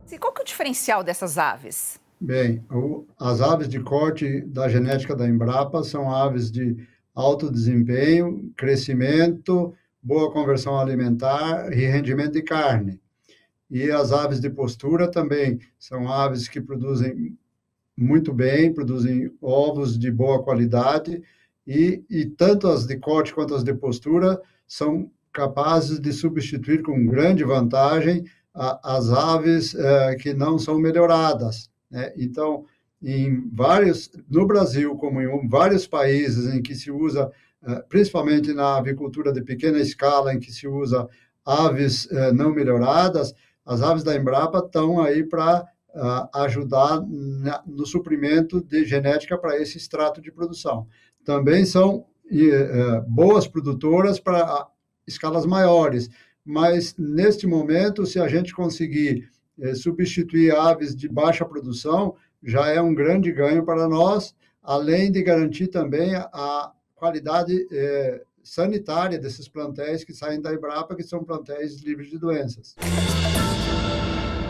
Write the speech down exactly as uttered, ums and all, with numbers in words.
E qual que é o diferencial dessas aves? Bem, o as aves de corte da genética da Embrapa são aves de alto desempenho, crescimento, boa conversão alimentar e rendimento de carne. E as aves de postura também são aves que produzem muito bem, produzem ovos de boa qualidade e e tanto as de corte quanto as de postura são capazes de substituir com grande vantagem a as aves, eh, que não são melhoradas, né. Então, em vários no Brasil, como em vários países em que se usa, eh, principalmente na avicultura de pequena escala, em que se usa aves, eh, não melhoradas, as aves da Embrapa estão aí para ah, ajudar na no suprimento de genética para esse extrato de produção. Também são e, eh, boas produtoras para escalas maiores, mas neste momento, se a gente conseguir, eh, substituir aves de baixa produção, já é um grande ganho para nós, além de garantir também a a qualidade, eh, sanitária desses plantéis que saem da Embrapa, que são plantéis livres de doenças.